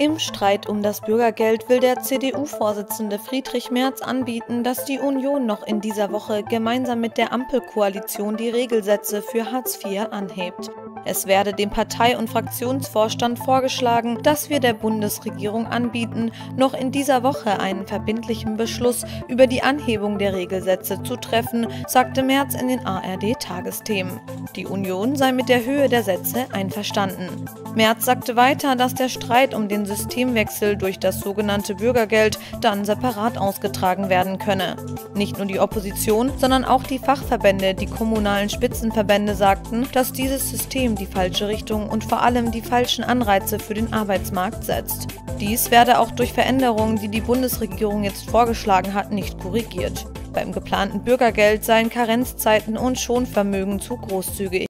Im Streit um das Bürgergeld will der CDU-Vorsitzende Friedrich Merz anbieten, dass die Union noch in dieser Woche gemeinsam mit der Ampelkoalition die Regelsätze für Hartz IV anhebt. Es werde dem Partei- und Fraktionsvorstand vorgeschlagen, dass wir der Bundesregierung anbieten, noch in dieser Woche einen verbindlichen Beschluss über die Anhebung der Regelsätze zu treffen, sagte Merz in den ARD-Tagesthemen. Die Union sei mit der Höhe der Sätze einverstanden. Merz sagte weiter, dass der Streit um den Systemwechsel durch das sogenannte Bürgergeld dann separat ausgetragen werden könne. Nicht nur die Opposition, sondern auch die Fachverbände, die kommunalen Spitzenverbände sagten, dass dieses System die falsche Richtung und vor allem die falschen Anreize für den Arbeitsmarkt setzt. Dies werde auch durch Veränderungen, die die Bundesregierung jetzt vorgeschlagen hat, nicht korrigiert. Beim geplanten Bürgergeld seien Karenzzeiten und Schonvermögen zu großzügig.